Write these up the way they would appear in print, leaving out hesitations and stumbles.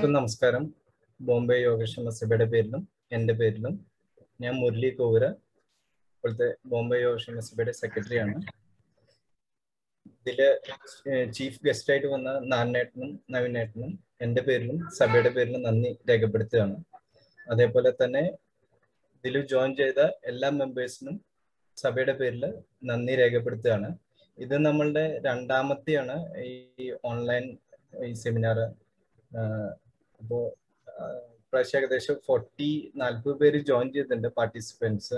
എല്ലാവർക്കും നമസ്കാരം. ബോംബെ യോഗക്ഷേമ സഭയുടെ പേരിലും എൻ്റെ പേരിലും ഞാൻ മുരളി കോവൂര, ഇപ്പോഴത്തെ ബോംബെ യോഗക്ഷേമ സഭയുടെ സെക്രട്ടറിയാണ്. ഇതില് ചീഫ് ഗസ്റ്റ് ആയിട്ട് വന്ന നാരായണേട്ടനും നവീനേട്ടനും എൻ്റെ പേരിലും സഭയുടെ പേരിലും നന്ദി രേഖപ്പെടുത്തുകയാണ്. അതേപോലെ തന്നെ ഇതിൽ ജോയിൻ ചെയ്ത എല്ലാ മെമ്പേഴ്സിനും സഭയുടെ പേരിൽ നന്ദി രേഖപ്പെടുത്തുകയാണ്. ഇത് നമ്മളുടെ രണ്ടാമത്തെയാണ് ഈ ഓൺലൈൻ ഈ സെമിനാർ. അപ്പോൾ പ്രാവശ്യം ഏകദേശം 40-40 പേര് ജോയിൻ ചെയ്തിട്ടുണ്ട് പാർട്ടിസിപ്പൻസ്.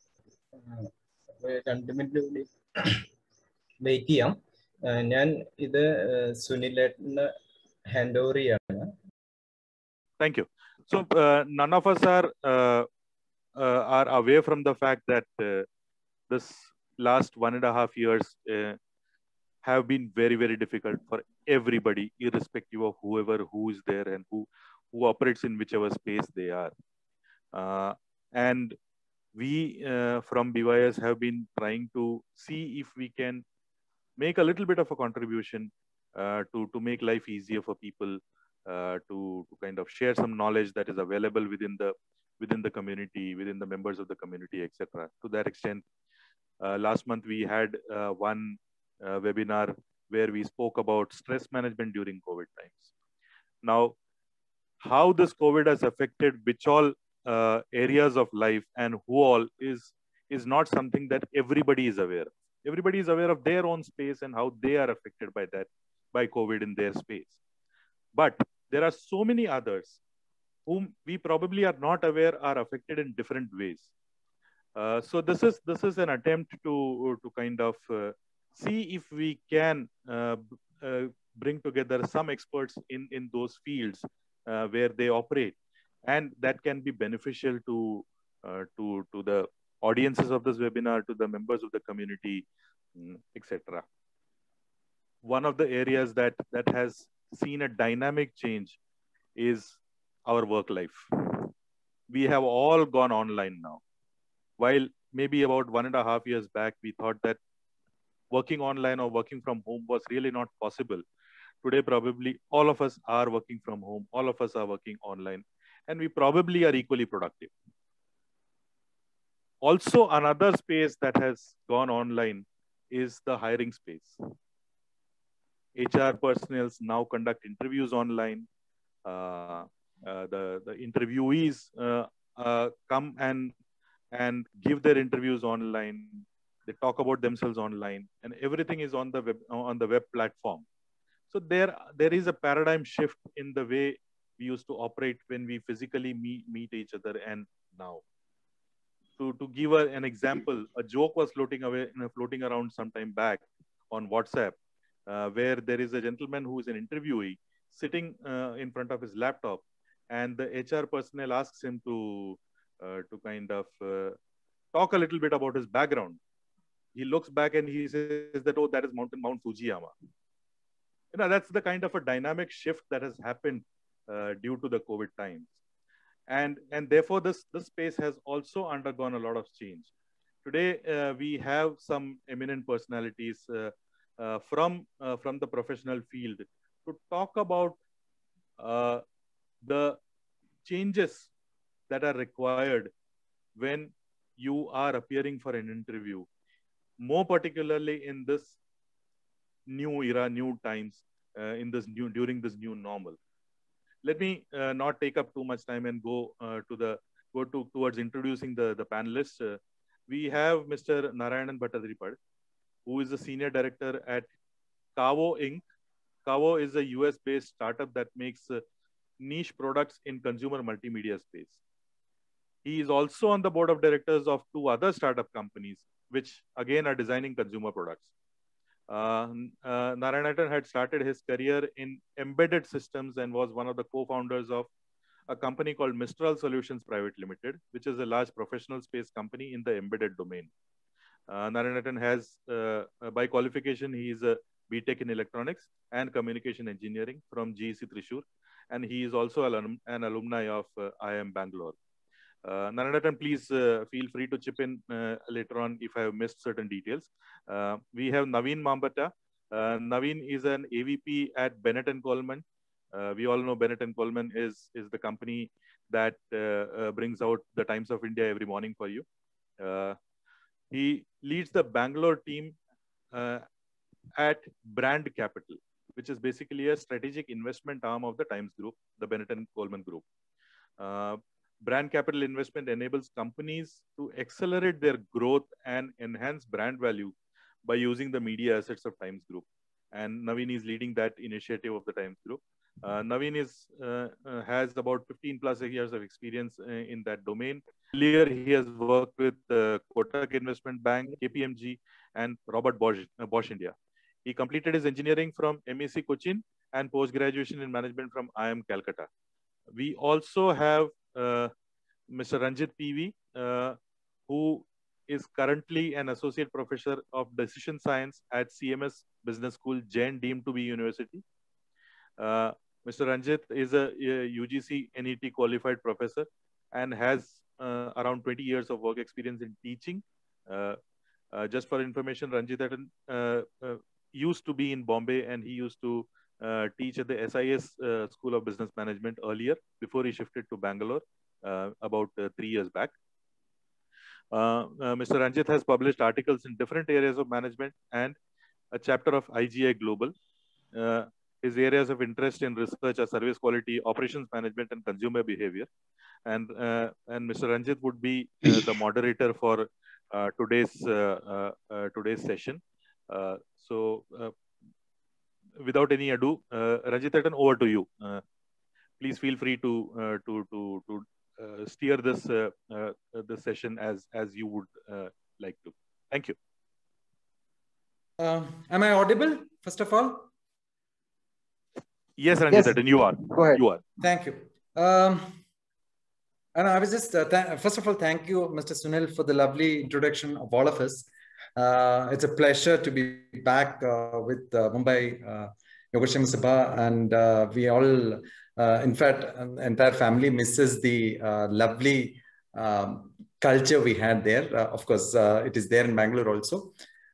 2 മിനിറ്റ് കൂടി വെയിറ്റ് ചെയ്യാം. ഞാൻ ഇത് സുനിലേട്ടന് ഹാൻഡ് ഓവർ ചെയ്യാണ്. Thank you. So none of us are away from the fact that this last 1.5 years have been very, very difficult for everybody, irrespective of who is there and who operates in whichever space they are. And we from BYS have been trying to see if we can make a little bit of a contribution to make life easier for people, to kind of share some knowledge that is available within the community, within the members of the community, etc. To that extent, last month we had one webinar where we spoke about stress management during COVID times. Now, how this COVID has affected which all areas of life and who all is not something that everybody is aware of. Everybody is aware of their own space and how they are affected by COVID in their space. But there are so many others whom we probably are not aware are affected in different ways. So this is an attempt to kind of see if we can bring together some experts in those fields where they operate, and that can be beneficial to the audiences of this webinar, to the members of the community, etc. One of the areas that has seen a dynamic change is our work life. We have all gone online now. While maybe about 1.5 years back, we thought that working online or working from home was really not possible. Today, probably all of us are working from home. All of us are working online, and we probably are equally productive. Also, another space that has gone online is the hiring space. HR personnel now conduct interviews online. The interviewees come and give their interviews online. They talk about themselves online, and everything is on the web platform. So there is a paradigm shift in the way we used to operate when we physically meet each other, and now. To give an example, a joke was floating around some time back on WhatsApp, where there is a gentleman who is an interviewee sitting in front of his laptop, and the HR personnel asks him to kind of talk a little bit about his background. He looks back and he says that, oh, that is Mount Fujiyama. You know, that's the kind of a dynamic shift that has happened due to the COVID times. And therefore, this space has also undergone a lot of change. Today, we have some eminent personalities from the professional field to talk about the changes that are required when you are appearing for an interview, more particularly in this new era, new times, during this new normal. Let me not take up too much time and go towards introducing the panelists. We have Mr. Narayanan Bhattadripad, who is the Senior Director at Kavo Inc. Kavo is a US-based startup that makes niche products in consumer multimedia space. He is also on the board of directors of 2 other startup companies, which again are designing consumer products. Narayanan had started his career in embedded systems and was one of the co-founders of a company called Mistral Solutions Private Limited, which is a large professional space company in the embedded domain. Narayanan has, by qualification, he is a BTech in electronics and communication engineering from GEC Thrissur, and he is also an alumni of IIM Bangalore. Narayanan, please feel free to chip in later on if I have missed certain details. We have Naveen Mambatta. Naveen is an AVP at Bennett & Coleman. We all know Bennett and Coleman is the company that brings out the Times of India every morning for you. He leads the Bangalore team at Brand Capital, which is basically a strategic investment arm of the Times Group, the Bennett and Coleman Group. Brand Capital investment enables companies to accelerate their growth and enhance brand value by using the media assets of Times Group. And Naveen is leading that initiative of the Times Group. Naveen has about 15 plus years of experience in that domain. Earlier, he has worked with Kotak Investment Bank, KPMG, and Robert Bosch India. He completed his engineering from MEC Cochin and post-graduation in management from IIM Calcutta. We also have Mr. Ranjit PV, who is currently an associate professor of decision science at CMS Business School, Jain, deemed to be university. Mr. Ranjit is a UGC NET qualified professor and has around 20 years of work experience in teaching. Just for information, Ranjit used to be in Bombay, and he used to teach at the SIS School of Business Management earlier, before he shifted to Bangalore about 3 years back. Mr. Ranjit has published articles in different areas of management and a chapter of IGI Global. His areas of interest in research are service quality, operations management, and consumer behavior. And Mr. Ranjit would be the moderator for today's session. So without any ado, Ranjit, over to you. Please feel free to steer this session as you would like to. Thank you. Am I audible, first of all? Yes, Ranjit, yes. You are. Go ahead. You are. Thank you. And I was just, first of all, thank you, Mr. Sunil, for the lovely introduction of all of us. It's a pleasure to be back with Mumbai Yogashrama Sabha, and we all, in fact, entire family misses the lovely culture we had there. Of course, it is there in Bangalore also.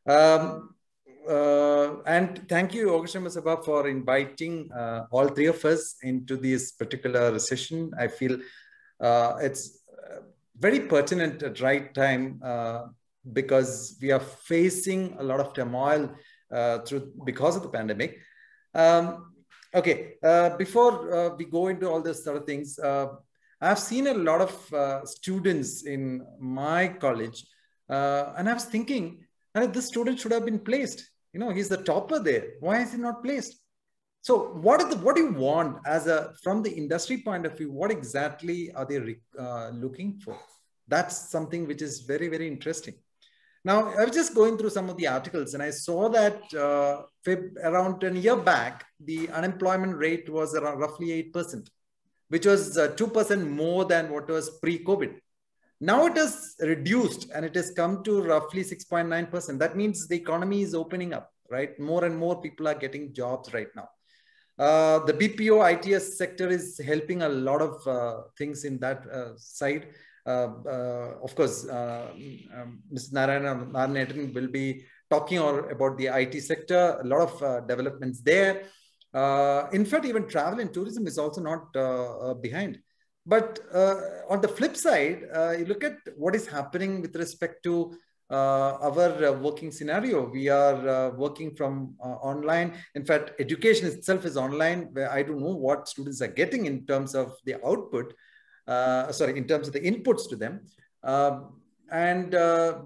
And thank you, Yogashrama Sabha, for inviting all three of us into this particular session. I feel it's very pertinent at right time because we are facing a lot of turmoil because of the pandemic. Okay, before we go into all these sort of things, I've seen a lot of students in my college, and I was thinking, this student should have been placed. You know, he's the topper there. Why is he not placed? So what do you want from the industry point of view? What exactly are they looking for? That's something which is very, very interesting. Now, I was just going through some of the articles, and I saw that around a year back, the unemployment rate was around roughly 8%, which was 2% more than what was pre-COVID. Now it has reduced and it has come to roughly 6.9%. That means the economy is opening up, right? More and more people are getting jobs right now. The BPO ITS sector is helping a lot of things in that side. Of course, Mr. Narayanan will be talking about the IT sector, a lot of developments there. In fact, even travel and tourism is also not behind. But on the flip side, you look at what is happening with respect to our working scenario. We are working from online. In fact, education itself is online, where I don't know what students are getting in terms of the output, in terms of the inputs to them. And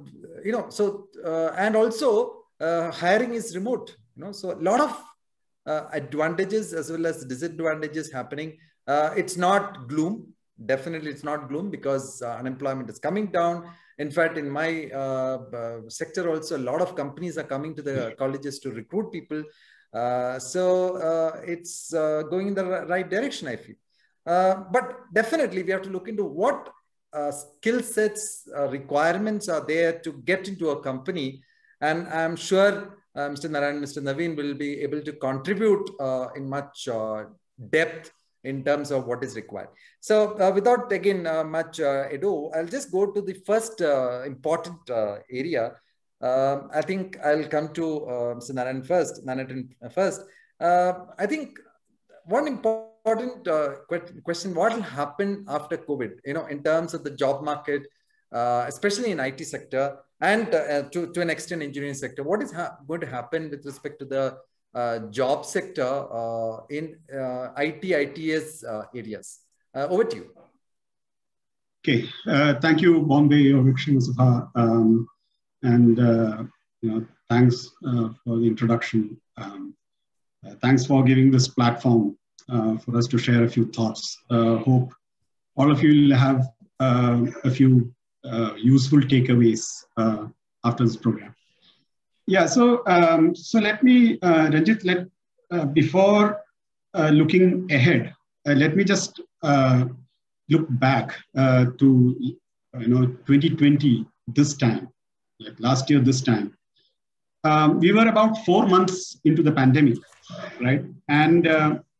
also hiring is remote, so a lot of advantages as well as disadvantages happening. It's not gloom. Definitely, it's not gloom because unemployment is coming down. In fact, in my sector also, a lot of companies are coming to the colleges to recruit people. So it's going in the right direction, I feel. But definitely, we have to look into what skill sets, requirements are there to get into a company. And I'm sure Mr. Narayan, Mr. Naveen will be able to contribute in much depth in terms of what is required. So without again much ado, I'll just go to the first important area. I think I'll come to Mr. Narayan first. I think one important question: what will happen after COVID? In terms of the job market, especially in IT sector and to an extent engineering sector. What is going to happen with respect to the job sector in IT, ITS areas? Over to you. Okay, thank you, Bombay Mustafa, and thanks for the introduction. Thanks for giving this platform for us to share a few thoughts. Hope all of you will have a few useful takeaways after this program. Yeah, so let me, Ranjit, before looking ahead, let me just look back to 2020 this time, like last year this time. We were about 4 months into the pandemic, right? And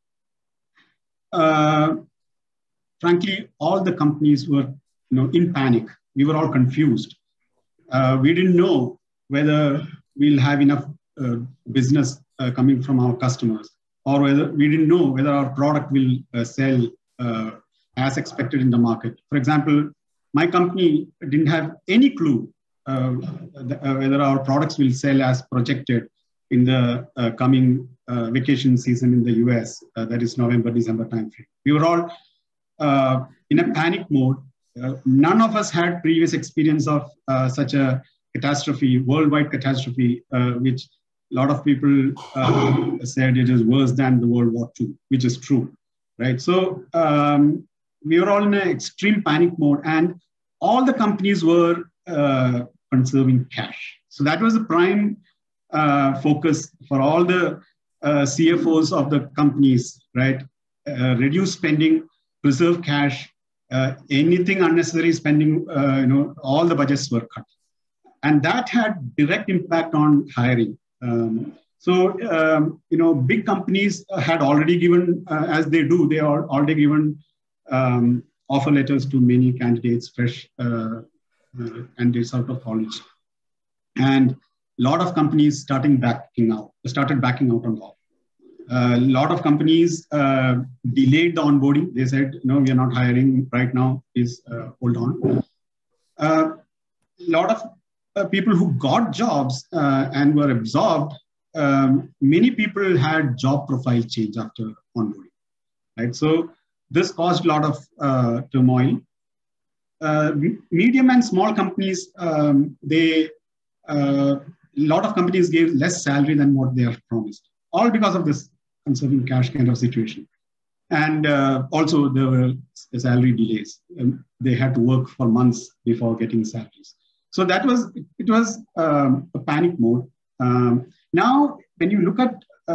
frankly, all the companies were in panic. We were all confused. We didn't know whether we'll have enough business coming from our customers, or whether we didn't know whether our product will sell as expected in the market. For example, my company didn't have any clue whether our products will sell as projected in the coming vacation season in the US, that is November, December timeframe. We were all in a panic mode. None of us had previous experience of such a catastrophe, worldwide catastrophe, which a lot of people said it is worse than the World War II, which is true, right? So we were all in an extreme panic mode, and all the companies were conserving cash. So that was the prime focus for all the CFOs of the companies, right? Reduce spending, preserve cash, anything unnecessary spending, all the budgets were cut. And that had direct impact on hiring. Big companies had already given, as they do, they are already given offer letters to many candidates, fresh candidates out of college. And a lot of companies started backing out on that. A lot of companies delayed the onboarding. They said, no, we are not hiring right now, please hold on. A lot of people who got jobs and were absorbed, many people had job profile change after onboarding, right? So this caused a lot of turmoil. Medium and small companies, a lot of companies gave less salary than what they are promised, all because of this conserving cash kind of situation. And also there were salary delays. They had to work for months before getting salaries. So it was a panic mode. Now, when you look at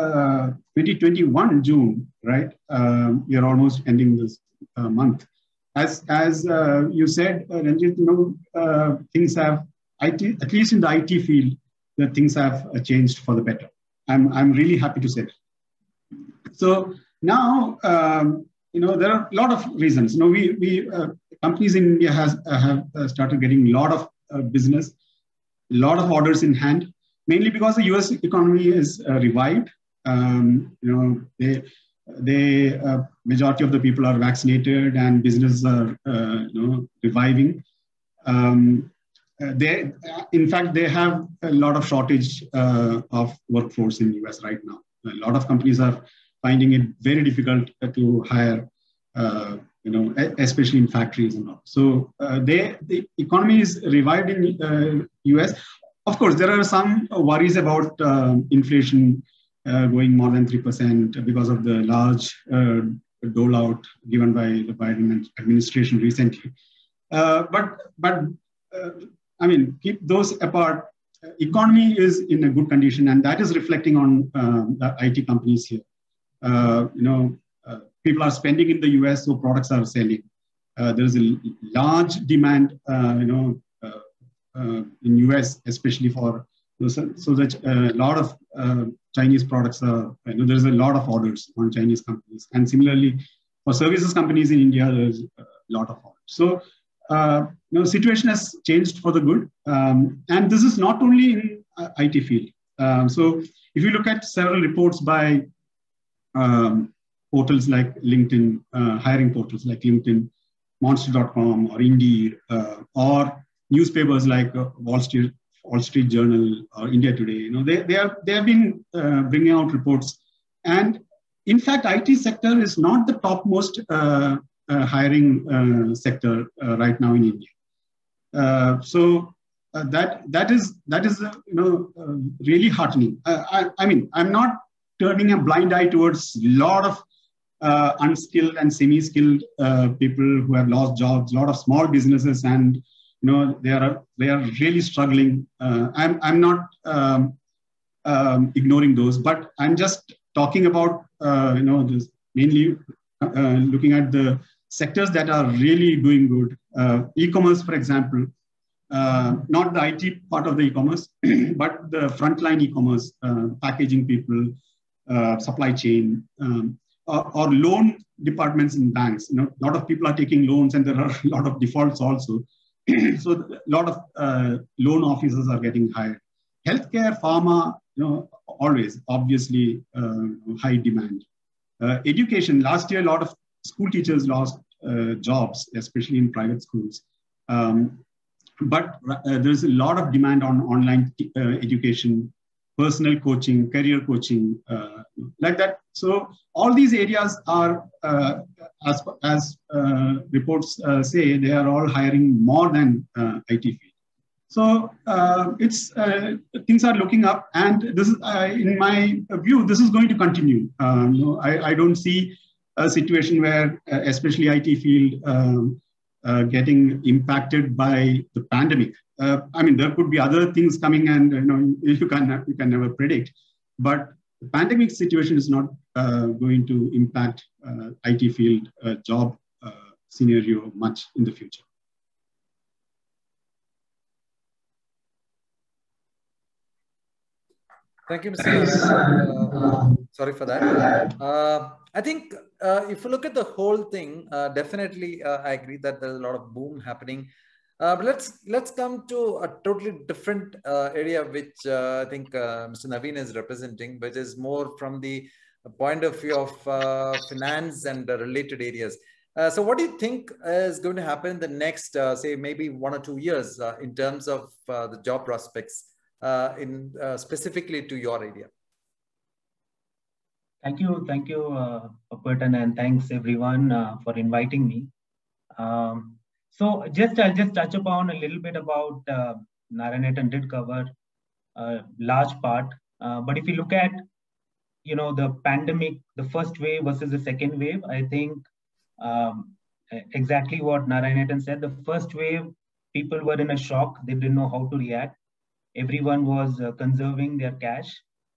2021 June, right? We are almost ending this month. As you said, Ranjit, things have, at least in the IT field, that things have changed for the better. I'm really happy to say that. So now, there are a lot of reasons. Companies in India have started getting a lot of business, a lot of orders in hand, mainly because the US economy is revived. Majority of the people are vaccinated and businesses are, reviving. In fact, they have a lot of shortage of workforce in the US right now. A lot of companies are finding it very difficult to hire, especially in factories and all. So the economy is revived in US. Of course, there are some worries about inflation going more than 3% because of the large dole out given by the Biden administration recently. Keep those apart. Economy is in a good condition, and that is reflecting on the IT companies here. People are spending in the US, so products are selling. There is a large demand, in US, especially for so that a lot of Chinese products are. There's a lot of orders on Chinese companies, and similarly for services companies in India, there's a lot of orders. So situation has changed for the good, and this is not only in IT field. So if you look at several reports by portals like LinkedIn, hiring portals like LinkedIn, Monster.com or Indeed, or newspapers like Wall Street Journal or India Today. They have been bringing out reports, and in fact, IT sector is not the topmost hiring sector right now in India. So that is really heartening. I mean, I'm not turning a blind eye towards a lot of unskilled and semi-skilled people who have lost jobs, a lot of small businesses, and they are really struggling. I'm not ignoring those, but I'm just talking about this mainly looking at the sectors that are really doing good. E-commerce, for example, not the IT part of the e-commerce, but the frontline e-commerce, packaging people, supply chain. Or loan departments in banks. A lot of people are taking loans, and there are a lot of defaults also. So a lot of loan officers are getting hired. Healthcare, pharma, always obviously high demand. Education. Last year, a lot of school teachers lost jobs, especially in private schools. But there's a lot of demand on online education, personal coaching, career coaching, like that. So all these areas are, as reports say, they are all hiring more than IT field. So things are looking up, and this is, in my view, this is going to continue. I don't see a situation where, especially IT field, getting impacted by the pandemic. I mean, there could be other things coming, and you can never predict. But the pandemic situation is not going to impact IT field job scenario much in the future. Thank you, Mr. Navi. Sorry for that. I think if you look at the whole thing, definitely I agree that there's a lot of boom happening. But let's come to a totally different area, which I think Mr. Naveen is representing, which is more from the point of view of finance and related areas. So what do you think is going to happen in the next, say, maybe 1 or 2 years in terms of the job prospects specifically to your area? Thank you, Patan, and thanks everyone for inviting me. So I'll just touch upon a little bit about Narayanathan did cover a large part, but if you look at the pandemic, the first wave versus the second wave, I think exactly what Narayanathan said. The first wave, people were in a shock; they didn't know how to react. Everyone was conserving their cash.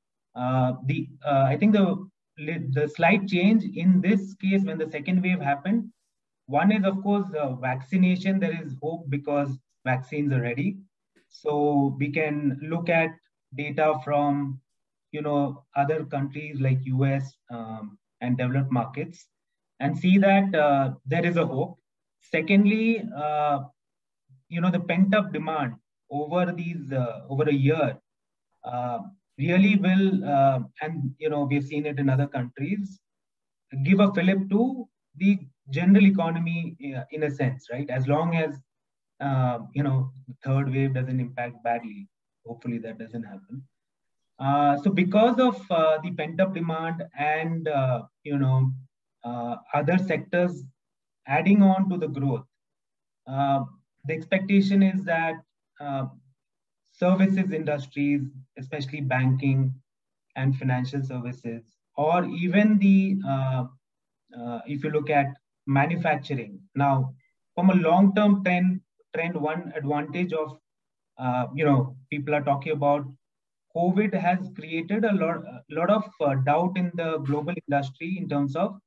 I think the slight change in this case when the second wave happened, one is of course vaccination. There is hope because vaccines are ready. So we can look at data from other countries like US and developed markets and see that there is a hope. Secondly, the pent-up demand over a year really will, and we've seen it in other countries, give a fillip to the general economy in a sense, right? As long as the third wave doesn't impact badly, hopefully that doesn't happen. So because of the pent-up demand and other sectors adding on to the growth, the expectation is that services industries, especially banking and financial services, or even the if you look at manufacturing. Now, from a long-term trend, one advantage of people are talking about COVID has created a lot of doubt in the global industry in terms of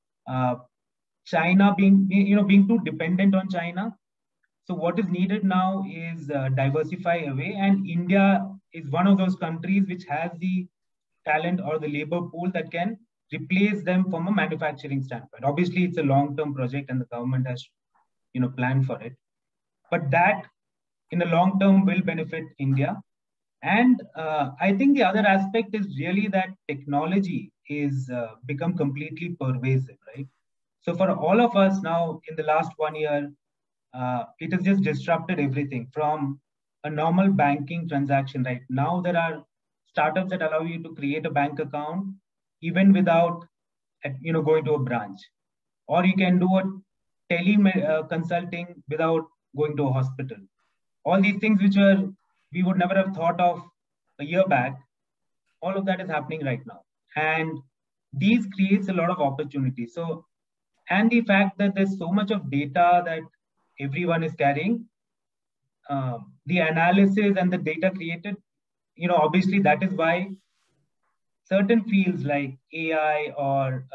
China being too dependent on China. So what is needed now is diversify away, and India is one of those countries which has the talent or the labor pool that can replace them from a manufacturing standpoint. Obviously, it's a long-term project, and the government has planned for it. But that, in the long term, will benefit India. And I think the other aspect is really that technology is become completely pervasive, right? So for all of us now in the last 1 year, it has just disrupted everything from a normal banking transaction, right? Now there are startups that allow you to create a bank account even without, going to a branch, or you can do a consulting without going to a hospital. All these things which we would never have thought of a year back, all of that is happening right now. And these creates a lot of opportunity. So, and the fact that there's so much of data that everyone is carrying, the analysis and the data created, obviously that is why certain fields like AI or,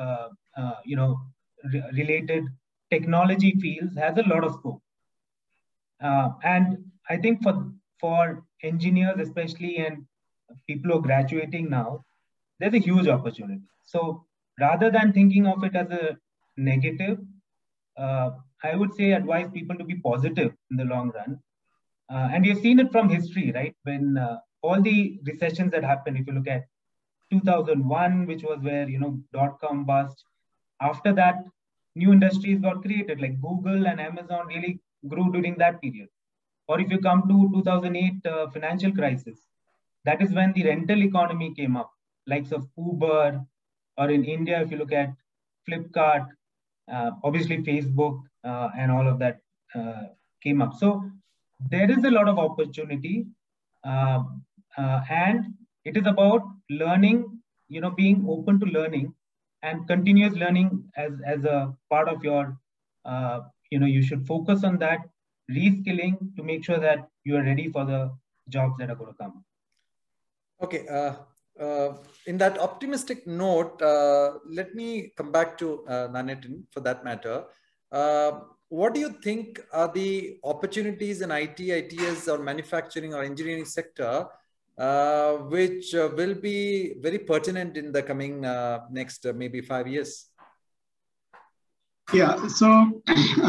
related technology fields has a lot of scope. And I think for engineers especially, and people who are graduating now, there's a huge opportunity. So rather than thinking of it as a negative, I would say advise people to be positive in the long run. And we've seen it from history, right? When all the recessions that happened, if you look at 2001, which was where, .com bust. After that, new industries got created, like Google and Amazon really grew during that period. Or if you come to 2008 financial crisis, that is when the rental economy came up, likes of Uber, or in India, if you look at Flipkart, obviously Facebook and all of that came up. So there is a lot of opportunity, and it is about learning, being open to learning and continuous learning as a part of your, you should focus on that, reskilling to make sure that you are ready for the jobs that are going to come. Okay. In that optimistic note, let me come back to Nanitin for that matter. What do you think are the opportunities in IT, ITS, or manufacturing or engineering sector, which will be very pertinent in the coming next maybe 5 years? Yeah. So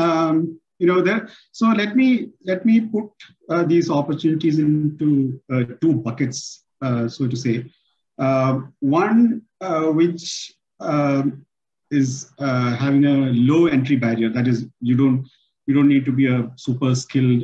so let me put these opportunities into two buckets, so to say. One which is having a low entry barrier. That is, you don't need to be a super skilled,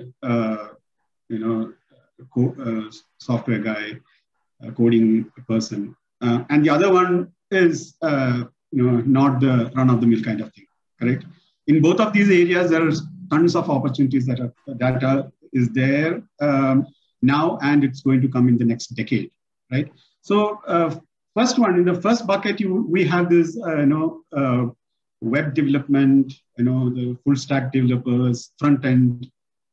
software guy, coding person. And the other one is, not the run-of-the-mill kind of thing. Correct. In both of these areas, there are tons of opportunities that is there now, and it's going to come in the next decade. Right. So first one, in the first bucket, we have this, web development, the full stack developers, front end,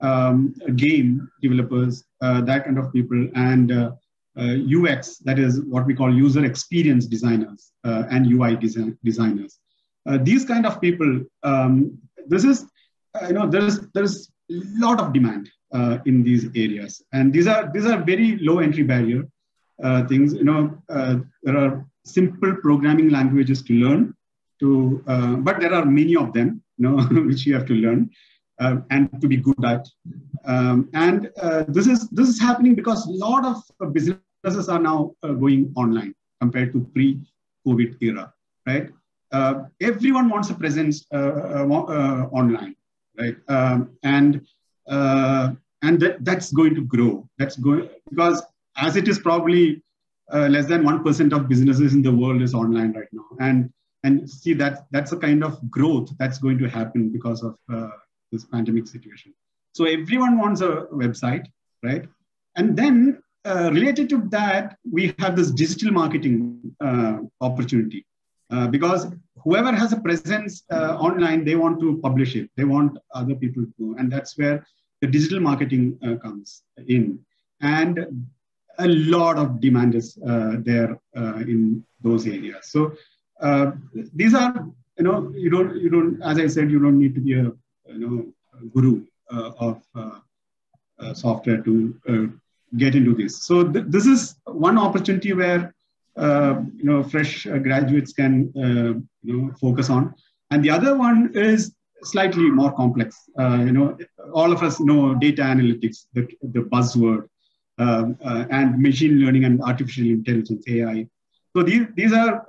game developers, that kind of people, and UX, that is what we call user experience designers and UI designers. These kind of people, this is, there's a lot of demand in these areas, and these are very low entry barrier things. There are simple programming languages to learn, but there are many of them, which you have to learn and to be good at. And this is happening because a lot of businesses are now going online compared to pre-COVID era, right? Everyone wants a presence online, right? And that's going to grow. That's going, because as it is probably less than 1% of businesses in the world is online right now, and see that's a kind of growth that's going to happen because of this pandemic situation. So everyone wants a website, right? And then related to that, we have this digital marketing opportunity. Because whoever has a presence online, they want to publish it. They want other people to, and that's where the digital marketing comes in. And a lot of demand is there in those areas. So these are, you don't, as I said, you don't need to be a, guru of software to get into this. So this is one opportunity where fresh graduates can focus on, and the other one is slightly more complex. All of us know data analytics, the buzzword, and machine learning and artificial intelligence, AI. So these are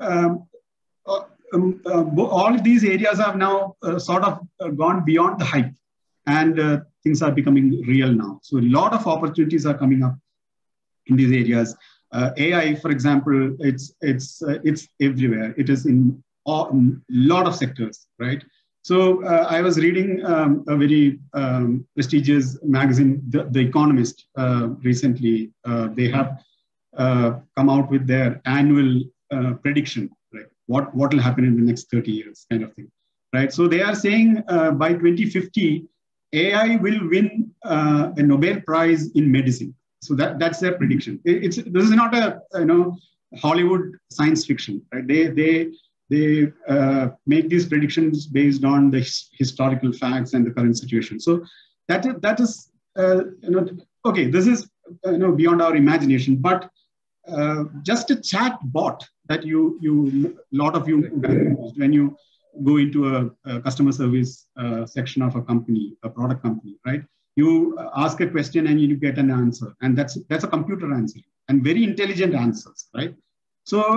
all these areas have now sort of gone beyond the hype, and things are becoming real now. So a lot of opportunities are coming up in these areas. AI, for example, it's everywhere. It is in a lot of sectors, right? So I was reading a very prestigious magazine, The Economist, recently. They have come out with their annual prediction, right? What will happen in the next 30 years, kind of thing, right? So they are saying by 2050, AI will win a Nobel Prize in medicine. So that's their prediction. This is not a Hollywood science fiction, right? They make these predictions based on the historical facts and the current situation. So that is okay. This is beyond our imagination, but just a chat bot that lot of you when you go into a customer service section of a company, a product company, right? You ask a question and you get an answer, and that's a computer answer, and very intelligent answers, right? So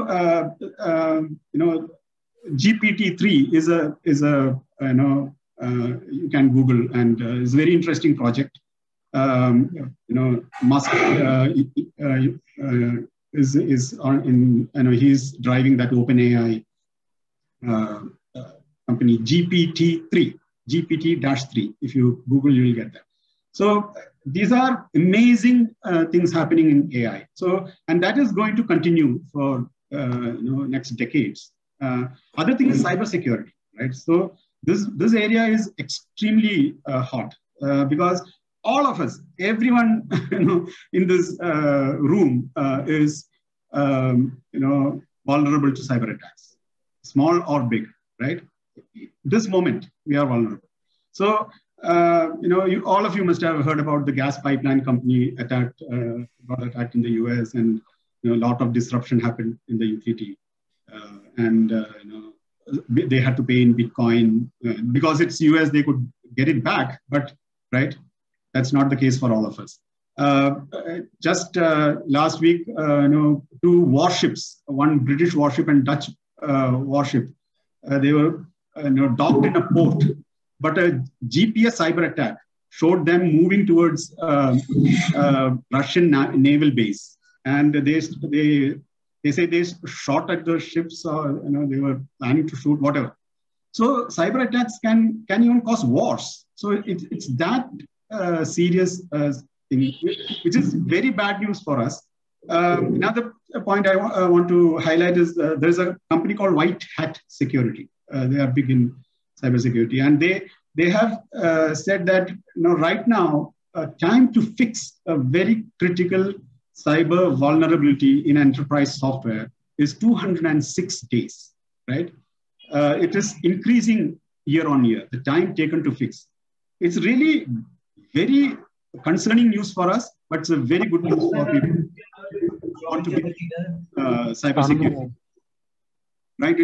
GPT-3 is a you can Google, and it's a very interesting project. Musk is on in he's driving that OpenAI company GPT-3. If you Google, you will get that. So these are amazing things happening in AI. So, and that is going to continue for next decades. Other thing is cybersecurity, right? So this area is extremely hot because all of us, everyone in this room is vulnerable to cyber attacks, small or big, right? This moment we are vulnerable. So all of you must have heard about the gas pipeline company got attacked in the US, and a lot of disruption happened in the utility, and they had to pay in Bitcoin because it's US. They could get it back, but right, that's not the case for all of us. Just last week, 2 warships, one British warship and Dutch warship, they were docked in a port, but a GPS cyber attack showed them moving towards Russian naval base, and they say they shot at the ships, or they were planning to shoot, whatever. So cyber attacks can even cause wars. So it's that serious thing, which is very bad news for us. Another point I want to highlight is there's a company called White Hat Security. They are big in cybersecurity, and they have said that right now time to fix a very critical cyber vulnerability in enterprise software is 206 days, right? It is increasing year on year, the time taken to fix. It's really very concerning news for us, but it's a very good news for people who want to be cybersecurity. Right?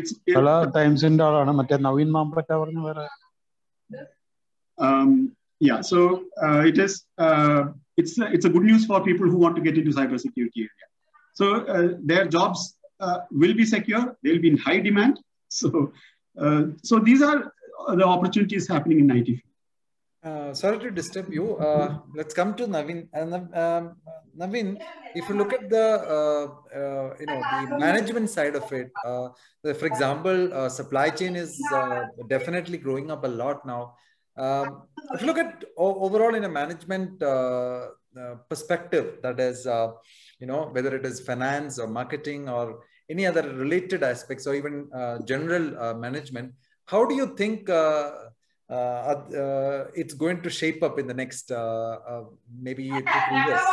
Yeah, so it's a good news for people who want to get into cybersecurity area. So their jobs will be secure. They'll be in high demand. So these are the opportunities happening in IT. Sorry to disturb you. Let's come to Naveen. Naveen, if you look at the the management side of it, for example, supply chain is definitely growing up a lot now. If you look at overall in a management perspective, that is, whether it is finance or marketing or any other related aspects, or even general management, how do you think it's going to shape up in the next maybe 2 to 3 years?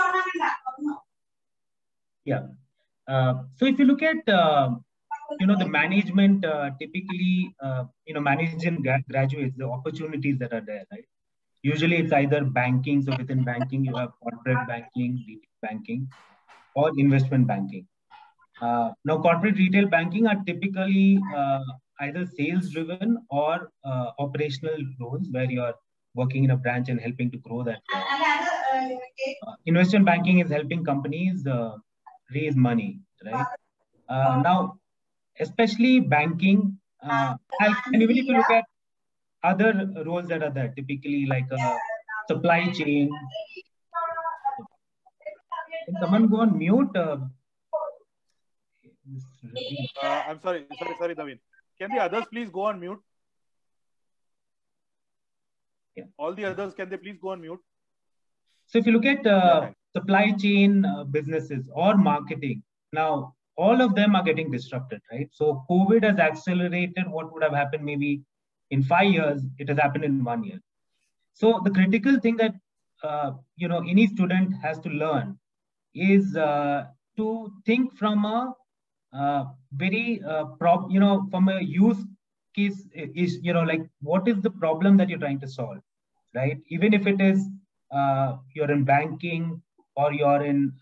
Yeah. So if you look at the management, typically managing graduates, the opportunities that are there, right? Usually it's either banking. So within banking, you have corporate banking, retail banking, or investment banking. Now, corporate retail banking are typically either sales driven or operational roles where you are working in a branch and helping to grow that branch. Investment banking is helping companies raise money, right? Now, especially banking, and even if you look at other roles that are there, typically like supply chain. Can someone go on mute? I'm sorry, Naveen. Can the others please go on mute? Yeah. All the others, can they please go on mute? So if you look at supply chain businesses or marketing, now all of them are getting disrupted, right? So COVID has accelerated what would have happened maybe in 5 years. It has happened in 1 year. So the critical thing that any student has to learn is to think from a from a use case is, like what is the problem that you're trying to solve, right? Even if it is you're in banking or you're in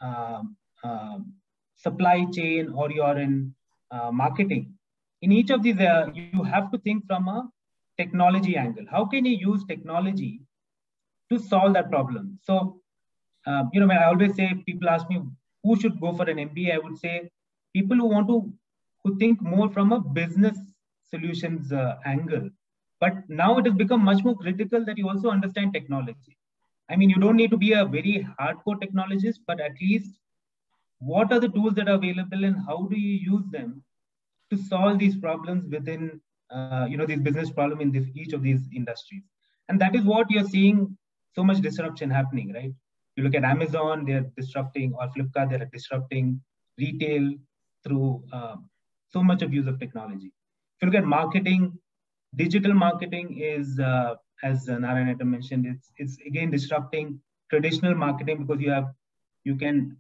supply chain or you're in marketing. In each of these, you have to think from a technology angle. How can you use technology to solve that problem? So, when I always say, people ask me who should go for an MBA, I would say people who think more from a business solutions angle. But now it has become much more critical that you also understand technology. I mean, you don't need to be a very hardcore technologist, but at least what are the tools that are available and how do you use them to solve these problems within, these business problem in each of these industries. And that is what you're seeing so much disruption happening, right? You look at Amazon, they're disrupting, or Flipkart, they're disrupting retail through so much of use of technology. If you look at marketing, digital marketing is, as Narayanata mentioned, it's again disrupting traditional marketing because you can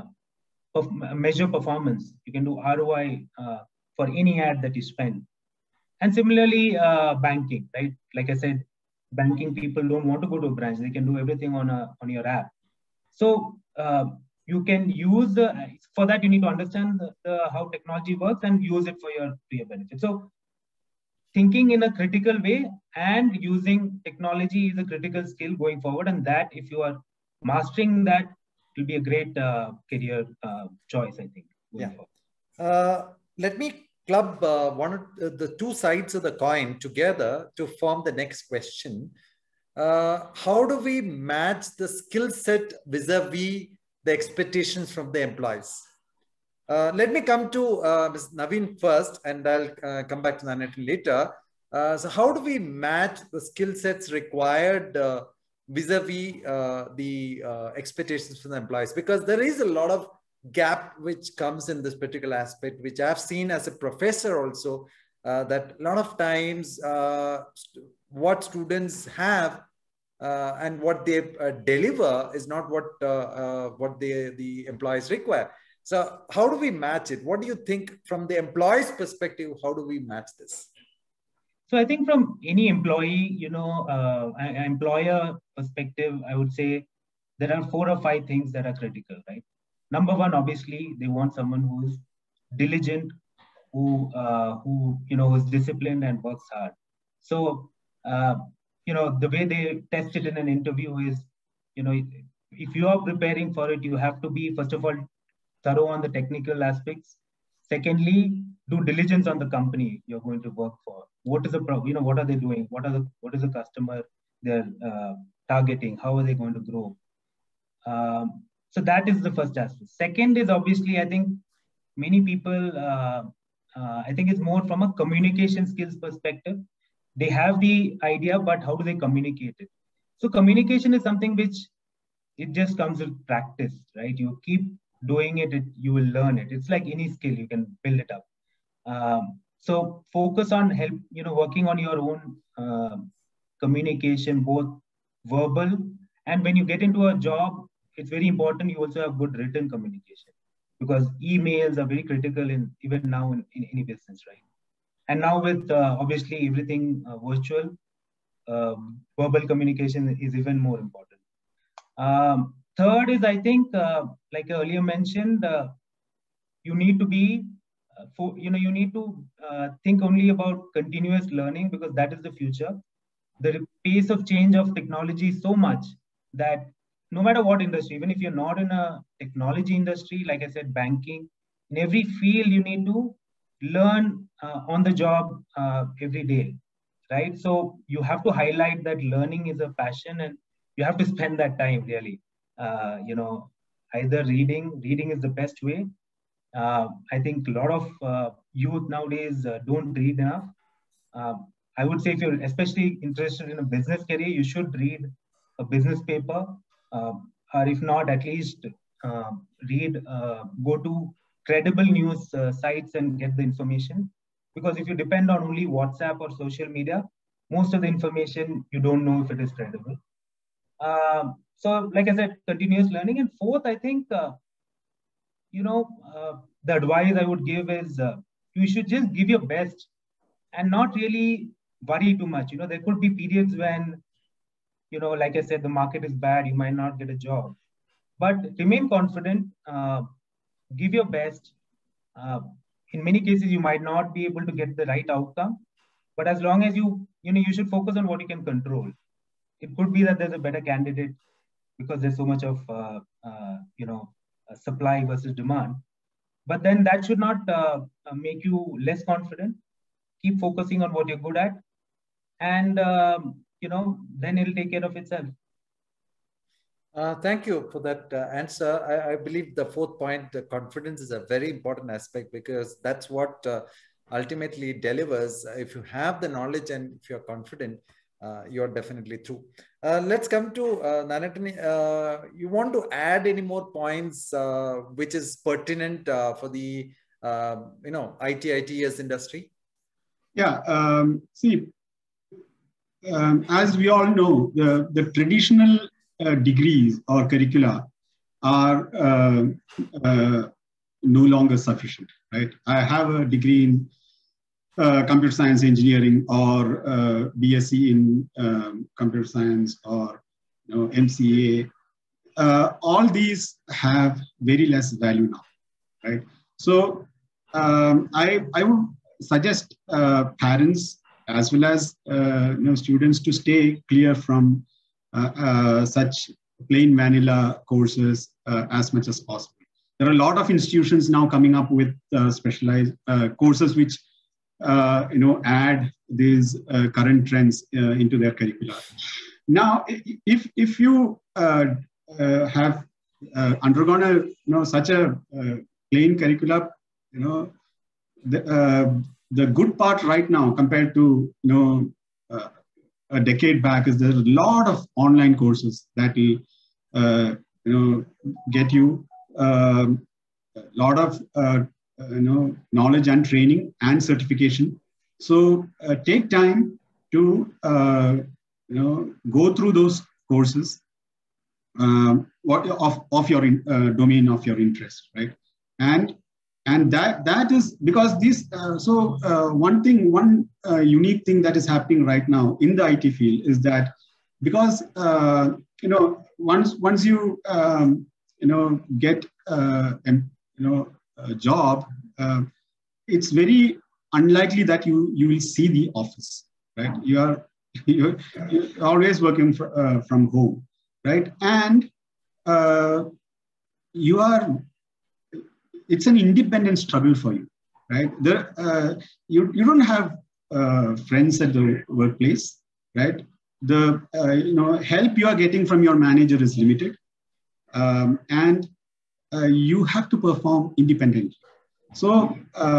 measure performance. You can do ROI for any ad that you spend. And similarly, banking, right? Like I said, banking people don't want to go to a branch. They can do everything on your app. So you can use for that you need to understand how technology works and use it for your benefit. So thinking in a critical way and using technology is a critical skill going forward. And that, if you are mastering that, will be a great career choice, I think. Yeah. Let me club the two sides of the coin together to form the next question. How do we match the skill set vis-a-vis the expectations from the employees? Let me come to Ms. Naveen first, and I'll come back to Narayanatan later. So how do we match the skill sets required vis-a-vis the expectations from the employees? Because there is a lot of gap which comes in this particular aspect, which I've seen as a professor also, that a lot of times what students have and what they deliver is not what the employees require. So how do we match it? What do you think from the employee's perspective? How do we match this? So I think from any employee, employer perspective, I would say there are 4 or 5 things that are critical, right? Number one, obviously, they want someone who's diligent, who is disciplined and works hard. So, the way they test it in an interview is, if you are preparing for it, you have to be, first of all, thorough on the technical aspects. Secondly, do diligence on the company you're going to work for. What is the problem? What are they doing? What is the customer they're targeting? How are they going to grow? So that is the first aspect. Second is, obviously, I think many people, I think it's more from a communication skills perspective. They have the idea, but how do they communicate it? So communication is something which it just comes with practice, right? You keep doing it, you will learn it. It's like any skill, you can build it up. So focus on working on your own communication, both verbal, and when you get into a job, it's very important you also have good written communication, because emails are very critical even now in any business, right? And now with obviously everything virtual, verbal communication is even more important. Third is, I think, like I earlier mentioned, you need to be, you need to think only about continuous learning, because that is the future. The pace of change of technology is so much that no matter what industry, even if you're not in a technology industry, like I said, banking, In every field, you need to learn on the job every day, right? So you have to highlight that learning is a passion, and you have to spend that time really. Either reading is the best way. I think a lot of youth nowadays don't read enough. I would say if you're especially interested in a business career, you should read a business paper, or if not, at least go to credible news sites and get the information. Because if you depend on only WhatsApp or social media, most of the information you don't know if it is credible. So, like I said, continuous learning. And fourth, I think, the advice I would give is you should just give your best and not really worry too much. There could be periods when, like I said, the market is bad, you might not get a job. But remain confident, give your best. In many cases, you might not be able to get the right outcome, but as long as you should focus on what you can control. It could be that there's a better candidate because there's so much of, supply versus demand. But then that should not make you less confident. Keep focusing on what you're good at, and then it'll take care of itself. Thank you for that answer. I believe the fourth point, confidence, is a very important aspect, because that's what ultimately delivers. If you have the knowledge and if you're confident, you're definitely through. Let's come to Nanatani. You want to add any more points which is pertinent for the ITES industry? Yeah. See, as we all know, the traditional degrees or curricula are no longer sufficient, right? I have a degree in computer science engineering, or BSc in computer science, or MCA. All these have very less value now, right? So I would suggest parents as well as students to stay clear from such plain vanilla courses as much as possible. There are a lot of institutions now coming up with specialized courses which add these current trends into their curricula. Now, if you have undergone such a plain curricula, the good part right now compared to a decade back is there's a lot of online courses that will get you a lot of knowledge and training and certification. So take time to go through those courses of your domain of your interest, right? And that is because this. One unique thing that is happening right now in the IT field is that because once you get a job, it's very unlikely that you will see the office, right? You're always working from home, right? And it's an independent struggle for you, right? You don't have friends at the workplace, right? The help you are getting from your manager is limited, and you have to perform independently. So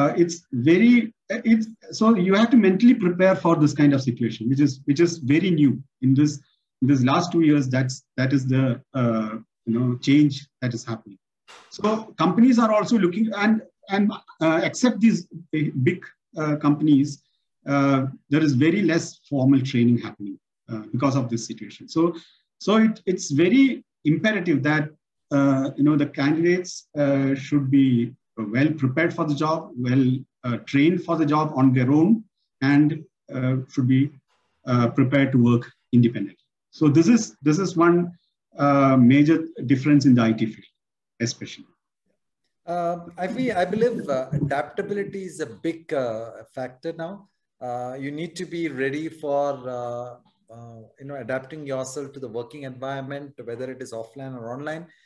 so you have to mentally prepare for this kind of situation, which is very new in this last 2 years. That is the change that is happening. So companies are also looking and except these big companies, there is very less formal training happening because of this situation. So it's very imperative that the candidates should be well prepared for the job, well trained for the job on their own, and should be prepared to work independently. So this is one major difference in the IT field, especially. I believe adaptability is a big factor now. You need to be ready for adapting yourself to the working environment, whether it is offline or online.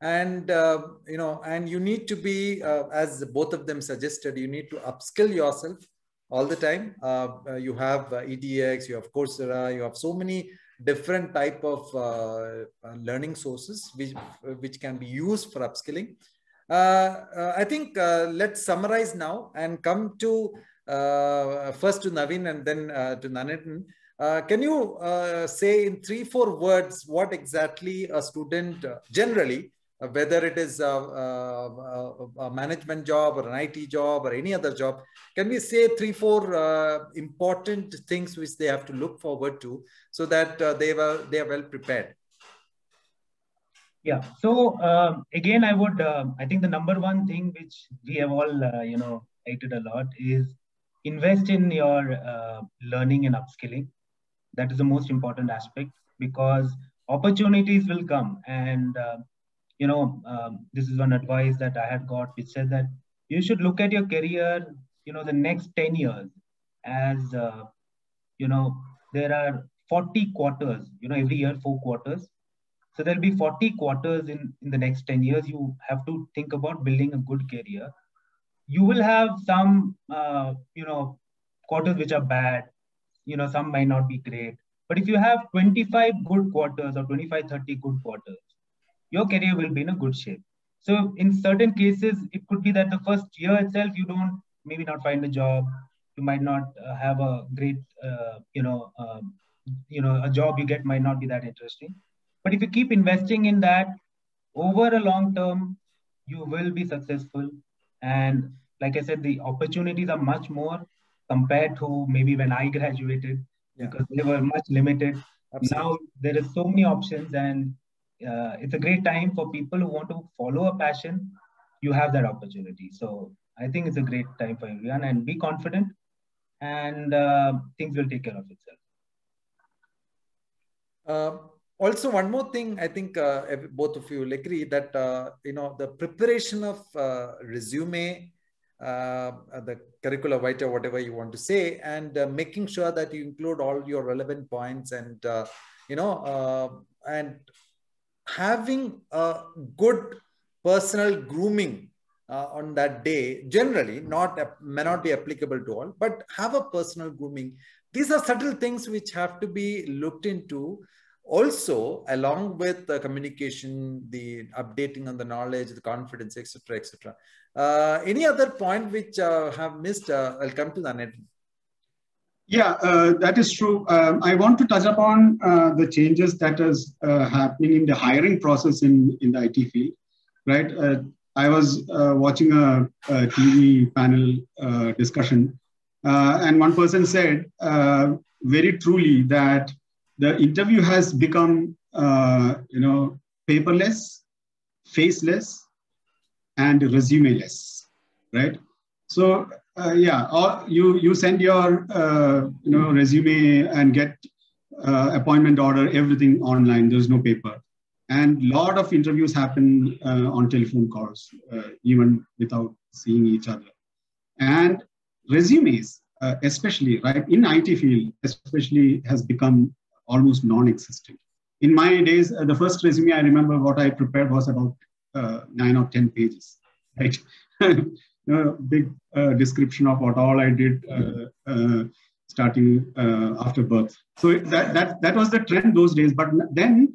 And, and you need to be, as both of them suggested, you need to upskill yourself all the time. You have EDX, you have Coursera, you have so many different type of learning sources which can be used for upskilling. I think let's summarize now and come to first to Naveen and then to Nanintan. Can you say in 3-4 words what exactly a student generally, whether it is a management job or an IT job or any other job, can we say 3-4 important things which they have to look forward to so that they are well prepared? Yeah. So again, I think the number one thing which we have all, cited a lot is invest in your learning and upskilling. That is the most important aspect, because opportunities will come. And, this is one advice that I had got, which said that you should look at your career, the next 10 years as, there are 40 quarters, every year, 4 quarters. So there'll be 40 quarters in the next 10 years. You have to think about building a good career. You will have some, quarters which are bad, some might not be great. But if you have 25 good quarters or 25, 30 good quarters, your career will be in a good shape. So in certain cases, it could be that the first year itself, you don't maybe not find a job. You might not have a great, a job you get might not be that interesting. But if you keep investing in that over a long term, you will be successful. And like I said, the opportunities are much more compared to maybe when I graduated, because they were much limited. Absolutely. Now there are so many options, and it's a great time for people who want to follow a passion. You have that opportunity. So I think it's a great time for everyone, and be confident, and things will take care of itself. Also, one more thing, I think both of you will agree that, the preparation of resume, the curricula vitae, whatever you want to say, and making sure that you include all your relevant points, and, and having a good personal grooming on that day, generally may not be applicable to all, but have a personal grooming. These are subtle things which have to be looked into. Also, along with the communication, the updating on the knowledge, the confidence, etc., etc. Any other point which have missed? I'll come to Nanintan. Yeah, that is true. I want to touch upon the changes that is happening in the hiring process in the IT field, right? I was watching a TV panel discussion, and one person said very truly that the interview has become, paperless, faceless, and resume-less, right? So, you send your, resume and get appointment order, everything online. There's no paper. And a lot of interviews happen on telephone calls, even without seeing each other. And resumes, especially, right, in IT field, especially, has become almost non-existent. In my days, the first resume I remember what I prepared was about 9 or 10 pages, right? Big description of what all I did starting after birth. So that was the trend those days. But then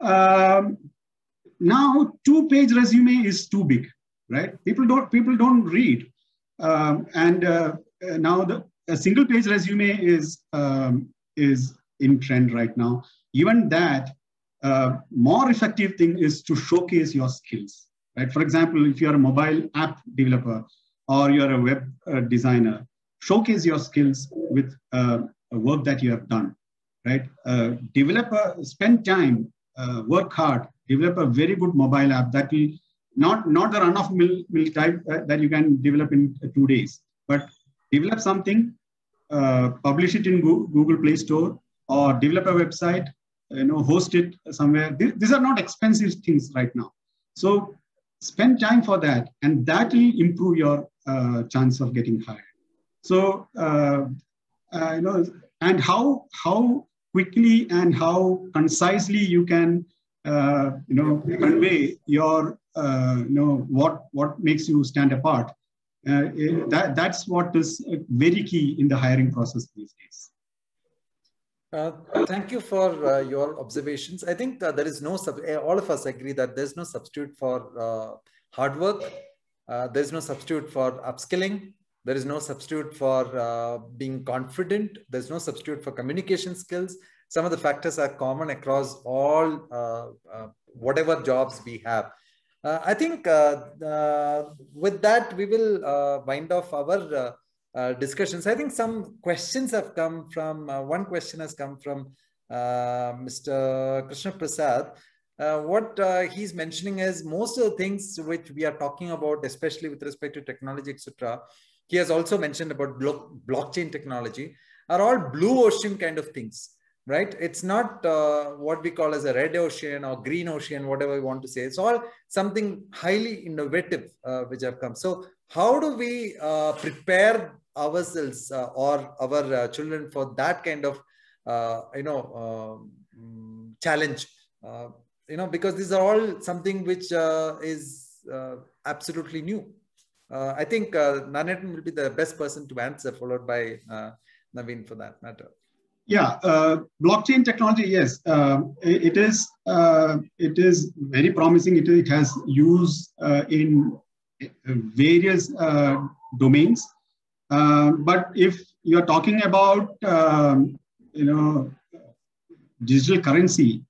now 2-page resume is too big, right? People don't read, and now a single-page resume is in trend right now. Even that, more effective thing is to showcase your skills, right? For example, if you're a mobile app developer or you're a web designer, showcase your skills with work that you have done, right? Spend time, work hard, develop a very good mobile app that will not the run-of-mill type that you can develop in 2 days, but develop something, publish it in Google Play Store, or develop a website, host it somewhere. These are not expensive things right now. So spend time for that, and that will improve your chance of getting hired. So, and how quickly and how concisely you can convey your, what makes you stand apart. That's what is very key in the hiring process these days. Thank you for your observations. I think there is no, all of us agree that there's no substitute for hard work. There's no substitute for upskilling. There is no substitute for being confident. There's no substitute for communication skills. Some of the factors are common across all whatever jobs we have. I think with that, we will wind off our discussions. I think some questions have come from, one question has come from Mr. Krishna Prasad. What he's mentioning is most of the things which we are talking about, especially with respect to technology, etc. He has also mentioned about blockchain technology are all blue ocean kind of things, right? It's not what we call as a red ocean or green ocean, whatever we want to say. It's all something highly innovative which have come. So how do we prepare ourselves or our children for that kind of, challenge? Because these are all something which is absolutely new. I think Nanethan will be the best person to answer, followed by Naveen for that matter. Yeah, blockchain technology, yes, it is very promising. It has use in various domains. But if you're talking about digital currency,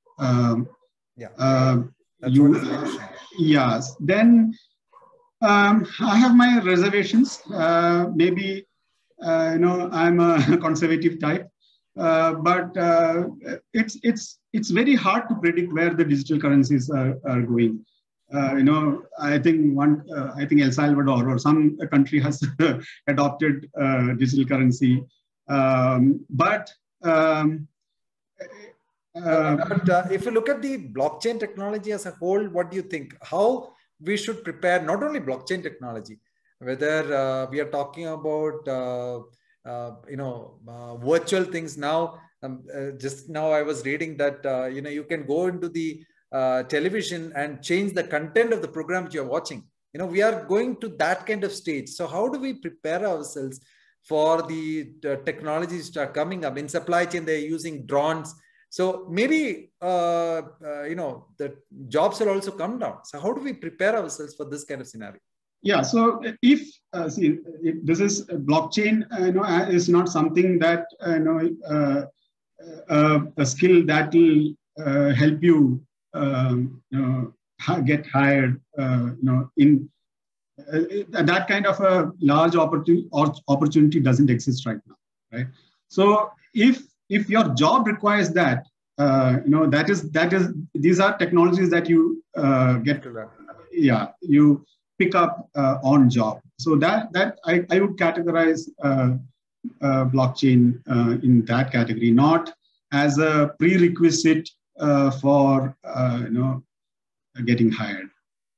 yes, then I have my reservations. Maybe I'm a conservative type. But it's very hard to predict where the digital currencies are going. I think El Salvador or some country has adopted digital currency, but if you look at the blockchain technology as a whole, what do you think? How we should prepare not only blockchain technology, whether we are talking about virtual things now. Just now I was reading that you can go into the television and change the content of the program which you're watching. We are going to that kind of stage. So how do we prepare ourselves for the technologies that are coming up? In supply chain, they're using drones. So maybe the jobs will also come down. So how do we prepare ourselves for this kind of scenario? Yeah, so if this is blockchain, is not something that a skill that will help you get hired. In that kind of a large opportunity doesn't exist right now, right? So if your job requires that, these are technologies that you get. Yeah, you pick up on job. So that I would categorize blockchain in that category, not as a prerequisite for getting hired.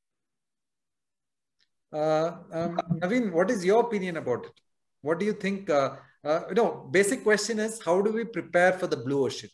Naveen, what is your opinion about it? What do you think? Basic question is, how do we prepare for the blue ocean?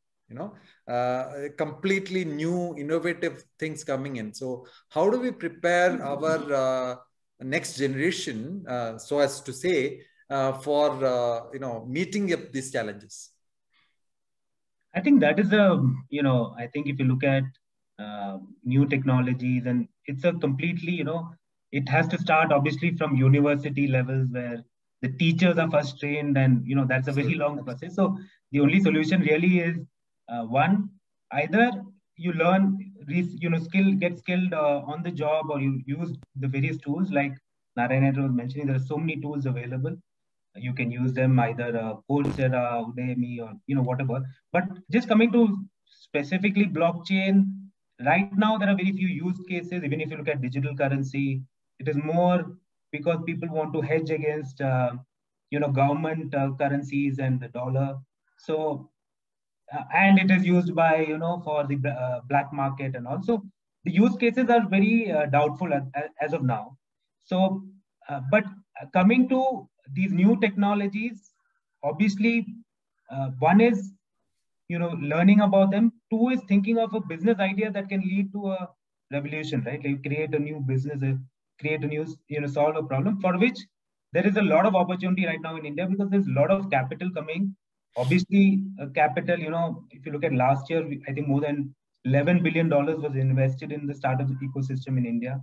Completely new, innovative things coming in. So how do we prepare our next generation, so as to say, for meeting up these challenges? I think that is I think if you look at new technologies, and it's a completely, it has to start obviously from university levels where the teachers are first trained, and that's a very long process. So the only solution really is one, either you learn, get skilled on the job, or you use the various tools like Narayana was mentioning. There are so many tools available. You can use them either Coursera, Udemy, or whatever. But just coming to specifically blockchain, right now there are very few use cases. Even if you look at digital currency, it is more because people want to hedge against government currencies and the dollar. So and it is used by for the black market, and also the use cases are very doubtful as of now. So but coming to these new technologies, obviously one is learning about them. Two is thinking of a business idea that can lead to a revolution, right? Like create a new business, create a new, solve a problem for which there is a lot of opportunity right now in India because there's a lot of capital coming. Obviously, capital, if you look at last year, I think more than $11 billion was invested in the startup ecosystem in India.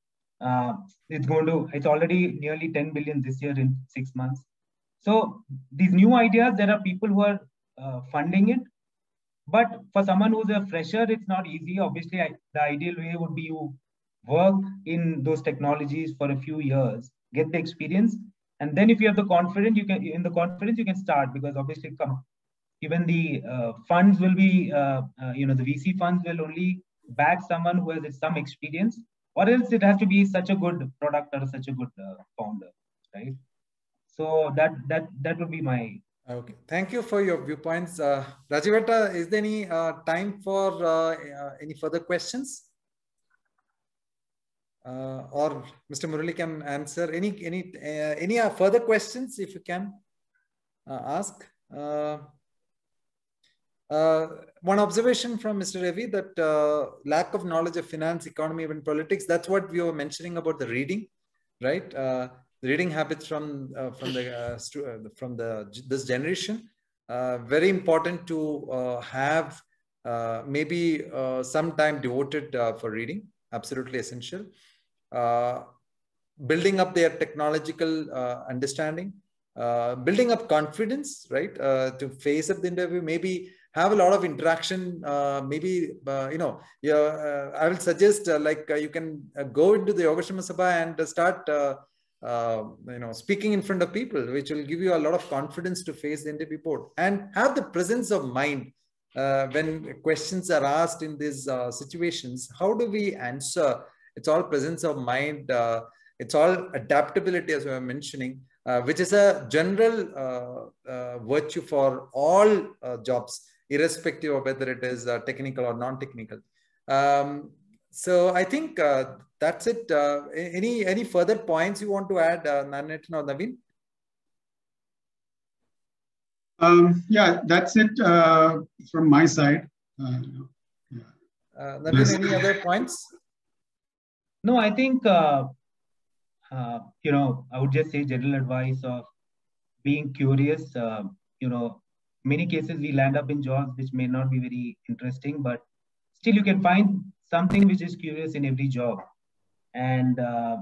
It's already nearly 10 billion this year in 6 months. So these new ideas, there are people who are funding it. But for someone who's a fresher, it's not easy. Obviously, the ideal way would be you work in those technologies for a few years, get the experience, and then if you have the confidence, you can start, because obviously even the funds will be, the VC funds will only back someone who has some experience, or else it has to be such a good product or such a good founder, right? So that would be my. Okay, thank you for your viewpoints. Rajiveta, is there any time for any further questions? Or Mr. Murali can answer any further questions if you can ask. One observation from Mr. Ravi, that lack of knowledge of finance, economy, even politics, that's what we were mentioning about the reading, right? The reading habits from this generation, very important to have maybe some time devoted for reading, absolutely essential. Building up their technological understanding, building up confidence, right? To face up the interview, maybe have a lot of interaction. I will suggest you can go into the Yogashama Sabha and start speaking in front of people, which will give you a lot of confidence to face the interview board, and have the presence of mind when questions are asked in these situations. How do we answer? It's all presence of mind. It's all adaptability, as we were mentioning, which is a general virtue for all jobs, irrespective of whether it is technical or non-technical. So I think that's it. Any further points you want to add, Narayanan or Naveen? Yeah, that's it from my side. Naveen, any other points? No, I think, I would just say general advice of being curious. Many cases we land up in jobs which may not be very interesting, but still you can find something which is curious in every job. And,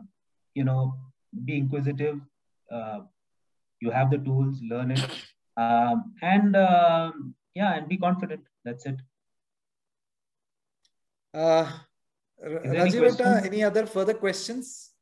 be inquisitive. You have the tools, learn it. And be confident. That's it. Rajiveta, any other further questions?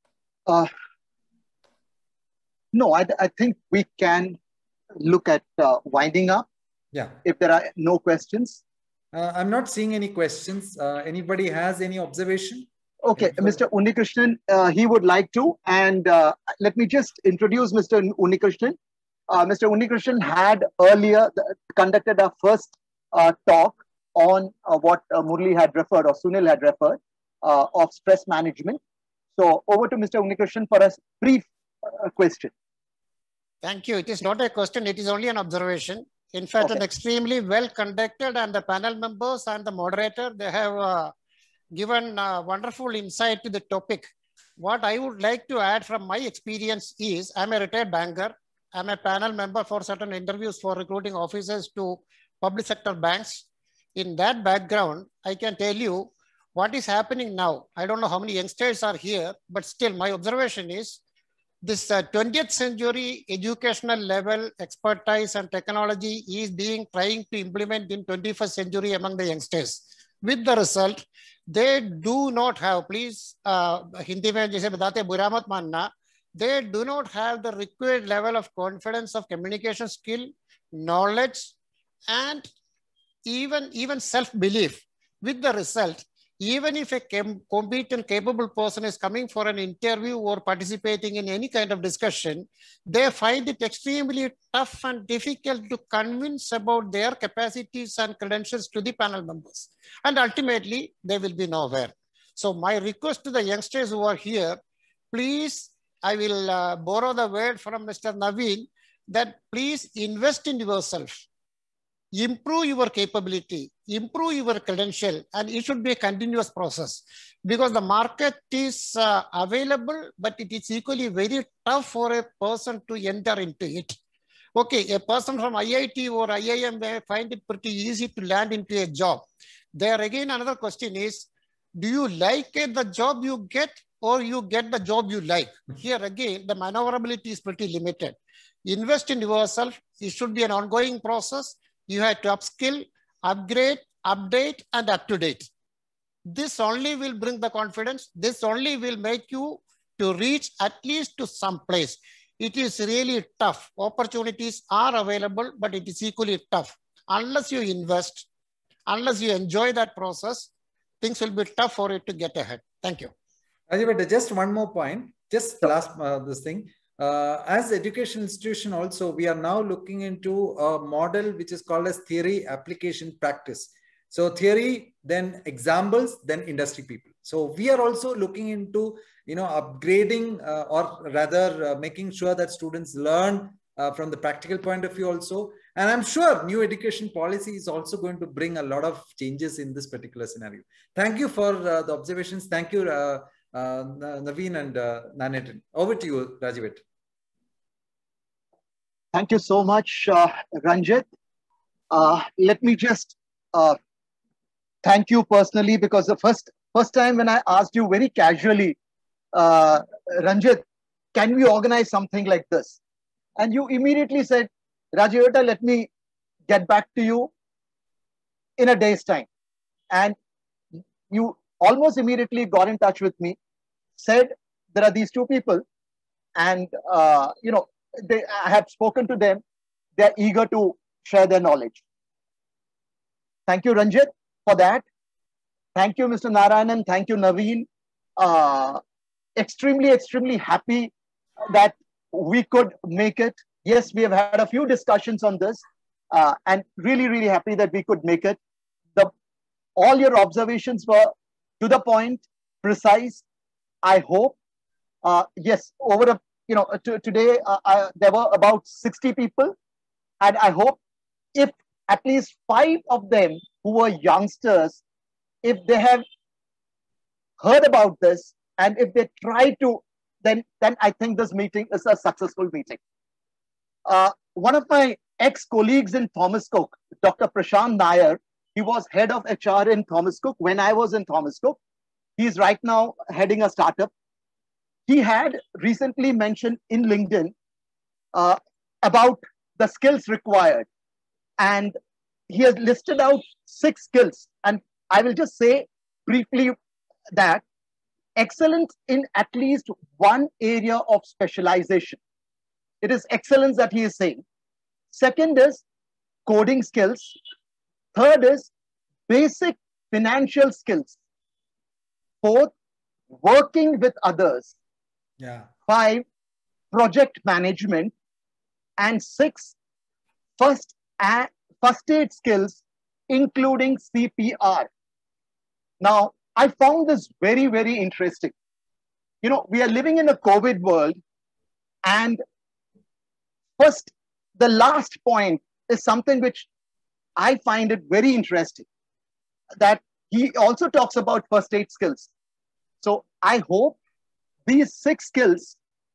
No, I think we can look at winding up. Yeah. If there are no questions. I'm not seeing any questions. Anybody has any observation? Okay, Mr. Unnikrishnan, he would like to. And let me just introduce Mr. Unnikrishnan. Mr. Unnikrishnan had earlier conducted our first talk on what Murali had referred, or Sunil had referred, of stress management. So over to Mr. Unnikrishnan for a brief question. Thank you. It is not a question, it is only an observation. In fact, an extremely well conducted, and the panel members and the moderator, they have given wonderful insight to the topic. What I would like to add from my experience is, I'm a retired banker. I'm a panel member for certain interviews for recruiting officers to public sector banks. In that background, I can tell you what is happening now. I don't know how many youngsters are here, but still my observation is this 20th century educational level expertise and technology is being trying to implement in 21st century among the youngsters. With the result, they do not have, please, Hindi mein jaise batate bura mat manna, they do not have the required level of confidence of communication skill, knowledge, and even self-belief. With the result, even if a competent, capable person is coming for an interview or participating in any kind of discussion, they find it extremely tough and difficult to convince about their capacities and credentials to the panel members. And ultimately, they will be nowhere. So my request to the youngsters who are here, please, I will borrow the word from Mr. Naveen, that please invest in yourself. improve your capability, improve your credential, and it should be a continuous process because the market is available, but it is equally very tough for a person to enter into it. Okay, a person from IIT or IIM may find it pretty easy to land into a job. There again, another question is, do you like the job you get or you get the job you like? Here again, the maneuverability is pretty limited. Invest in yourself. It should be an ongoing process. You have to upskill, upgrade, update, and up to date. This only will bring the confidence. This only will make you to reach at least to some place. It is really tough. Opportunities are available, but it is equally tough. Unless you invest, unless you enjoy that process, things will be tough for you to get ahead. Thank you. Rajiveta, just one more point. Just last this thing. As education institution also, we are now looking into a model which is called as theory, application, practice. So theory, then examples, then industry people. So we are also looking into, upgrading or rather making sure that students learn from the practical point of view also. And I'm sure new education policy is also going to bring a lot of changes in this particular scenario. Thank you for the observations. Thank you, Naveen and Nanetan. Over to you, Rajiveta. Thank you so much, Ranjit. Let me just thank you personally, because the first time when I asked you very casually, Ranjit, can we organize something like this? And you immediately said, Rajiveta, let me get back to you in a day's time. And you almost immediately got in touch with me, said there are these two people, and I have spoken to them. They're eager to share their knowledge. Thank you, Ranjit, for that. Thank you, Mr. Narayanan. Thank you, Naveen. Extremely, extremely happy that we could make it. Yes, we have had a few discussions on this, and really, really happy that we could make it. All your observations were to the point, precise. I hope. Yes, today there were about 60 people, and I hope if at least 5 of them who were youngsters, if they have heard about this and if they try to, then I think this meeting is a successful meeting. One of my ex-colleagues in Thomas Cook, Dr. Prashant Nair, he was head of HR in Thomas Cook when I was in Thomas Cook. He's right now heading a startup. He had recently mentioned in LinkedIn about the skills required. And he has listed out 6 skills. And I will just say briefly that excellence in at least one area of specialization. It is excellence that he is saying. Second is coding skills. Third is basic financial skills. Fourth, working with others. Yeah. 5, project management. And 6, first aid skills, including CPR. Now, I found this very, very interesting. We are living in a COVID world, and first, the last point is something which I find it very interesting, that he also talks about first aid skills. So I hope these 6 skills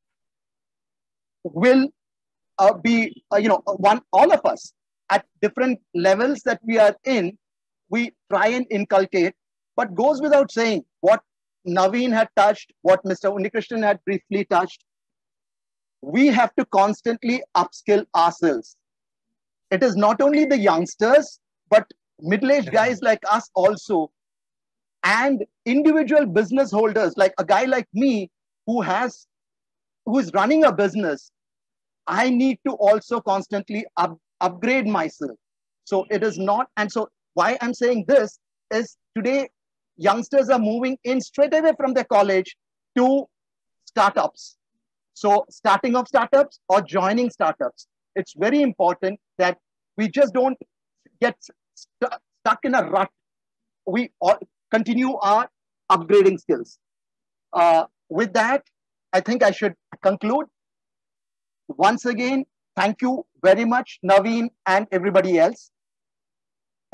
will be, all of us at different levels that we are in, we try and inculcate, but goes without saying what Naveen had touched, what Mr. Unikrishnan had briefly touched. We have to constantly upskill ourselves. It is not only the youngsters, but middle-aged guys like us also, and individual business holders, like a guy like me who is running a business. I need to also constantly upgrade myself. So it is not, and so why I'm saying this is today, youngsters are moving in straight away from their college to startups. So starting of startups or joining startups, it's very important that we just don't get stuck in a rut. We all continue our upgrading skills. With that, I think I should conclude. Once again, thank you very much, Naveen and everybody else.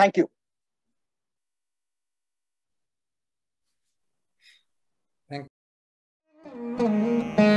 Thank you. Thank you.